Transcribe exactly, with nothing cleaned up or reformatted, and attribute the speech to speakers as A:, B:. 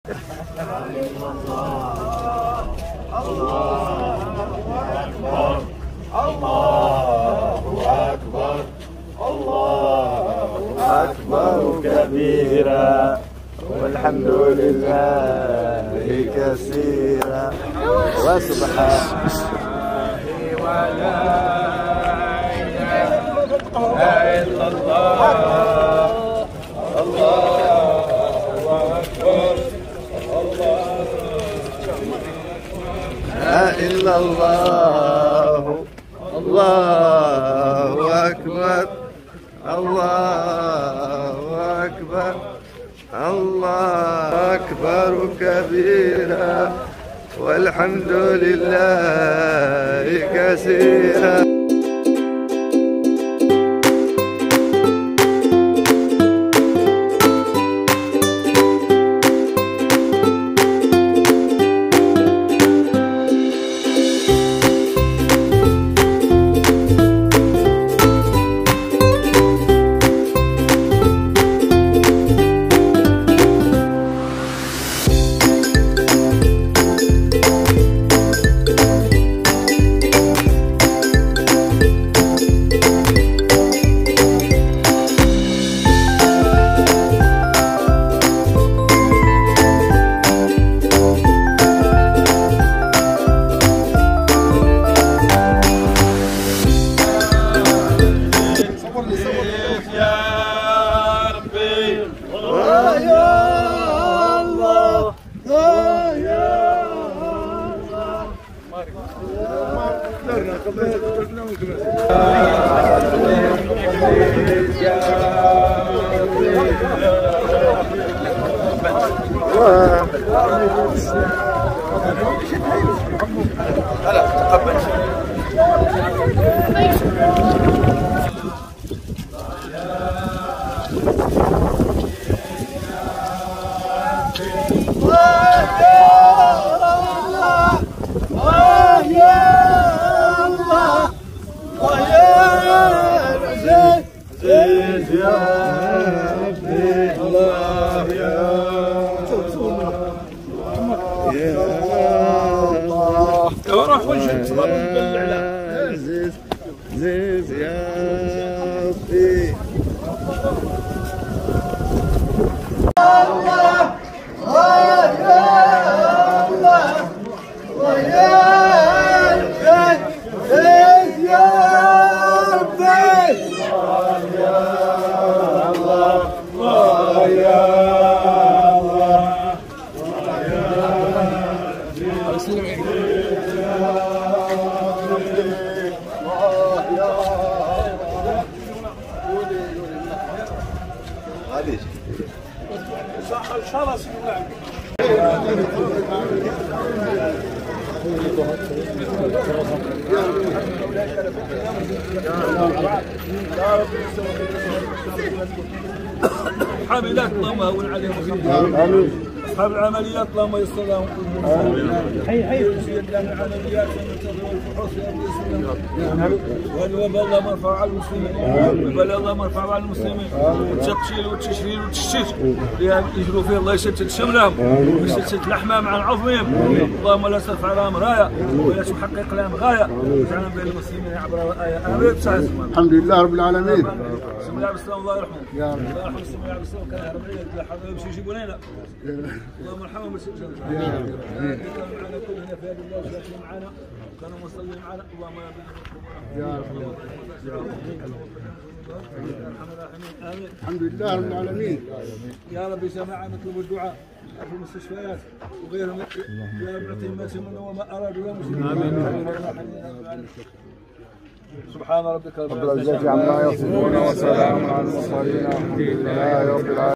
A: أكبر الله أكبر كبيرا والحمد لله كثيرا وسبحان ولا إله إلا الله الله أكبر الله لا إلا الله الله أكبر الله أكبر الله أكبر كبيرا والحمد لله كثيرا.
B: هلا تقبل روح وجهك زيز زيز يا ربي. الله الله يا الله ويا زيز زيز يا ربي. الله يا الله الله يا الله ان شاء الله سيدي الله حاملات اللهم هون عليهم امين. اصحاب العمليات اللهم يسر لهم امين. حي حي سيدنا العمليات والفحوص يا رب يسلمك. والوباء اللهم ارفع على المسلمين. والبلاء اللهم ارفع على المسلمين. والتقشيل والتشرير والتشتيت اللي يجروا فيه الله يشتت شملهم ويشتت لحمهم عن عظمهم. اللهم لا ترفع لهم رايه ولا تحقق لهم غايه واجعلنا بين المسلمين عبر الايه امين.
C: الحمد لله رب العالمين.
B: بسم الله بالسلام الله يرحمه. يا رب الله يرحمه. بسم الله بالسلام كان يهرب عليك لا حول ولا قوه يجيبوا لنا. اللهم ارحمهم بالسلام. يا رب. كانوا معنا كلنا في هذه الله وشاكرين معنا كانوا مصلين معنا. اللهم يا رب. آمين.
C: الحمد لله رب العالمين.
B: يا رب جماعة نطلب الدعاء في المستشفيات وغيرهم. يا رب اعطيهم ما يتمنون وما ارادوا يا مسلمين. امين. سبحان ربك رب العزة عما يصفون وسلام على المرسلين والحمد لله رب العالمين.